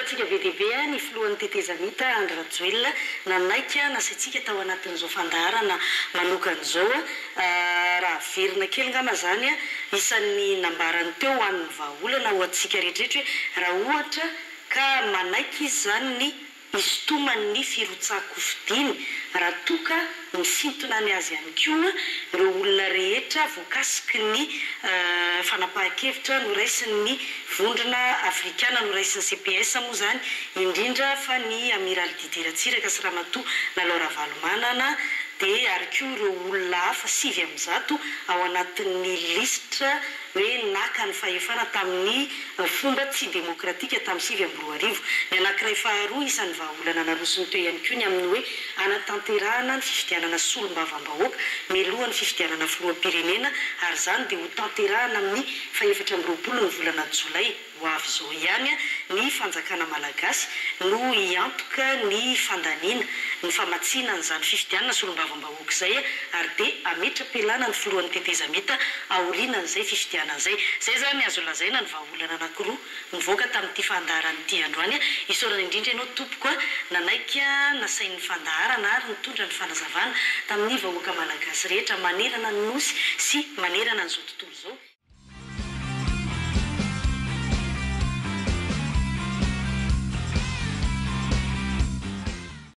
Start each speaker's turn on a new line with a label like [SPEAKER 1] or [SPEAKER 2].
[SPEAKER 1] antsika VDB ny filohan'ny tetezamita Andry Rajoelina nanaika nasaitsika tao anatin'izao fandaharana manokan'izao raha verina kely ngamba zany isan'ny nambarany teo amin'ny vahaolana ho antsika rehetrarehetra raha ohatra ka manaiky izy zany ny isotoman'ny firotsako fidiny raha toka ny sintonany azy ihany koa ireo olona rehetra voakasiky ny fanapahan-kevitra noraisin'ny vondrona afrikana noraisin'ny CPS moa zany indrindra fa ny amiral Didier Ratsiraka sy Ramatoa Nalaora Valomanana dia ary koa ireo olona hafa 7 ao anatin'ny listra hoe naka ny fahefana tamin'ny fomba tsy demokratika tamin'ny 2021 ny anankiray faharoa isan'ny vahaolana narosony teo ihany koa ny amin'ny hoe anatanterahana ny fifidianana solombavam-bahoaka mialohan'ny fifidianana filoham-pirenena ary zany dia ho tanterahana amin'ny 24 ny volana Jolay ho avy zao ihany ny fanjakana malagasy no iantoka ny fandaniana ny famatsiana n'izany fifidianana solombavam-bahoaka izay ary dia ametra-pialana ny filohan'ny tetezamita aorianan'izay fifidianan'izay zay zany azo lazaina ny vahaolana anankiroa nivoaka tamin'ity fandaharan'ity androany isaorana indrindra ianao tompoko nanaika nasain'ny fandaharana ary nitondra ny fanazavana tamin'ny vahoaka malagasy rehetra manerana ny nosy sy manerana n'izao tontolo izao